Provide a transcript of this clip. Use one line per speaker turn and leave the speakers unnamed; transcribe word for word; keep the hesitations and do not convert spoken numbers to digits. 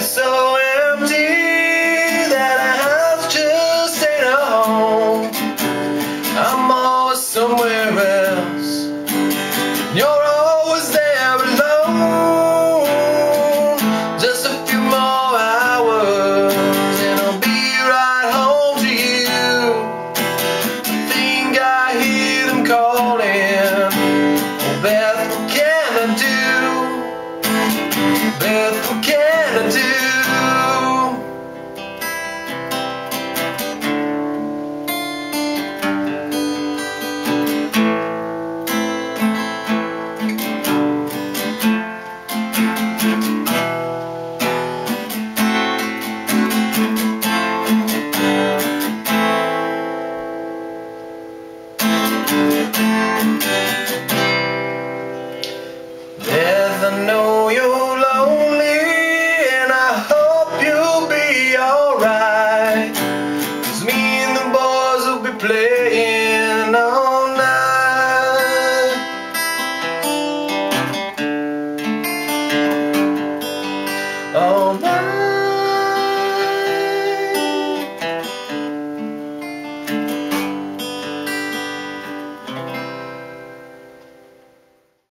so empty that I have just stayed at home. I'm always somewhere else, you're always there alone. Just a few more hours and I'll be right home to you. I think I hear them calling. Oh Beth, what can I do? Beth, what can I do?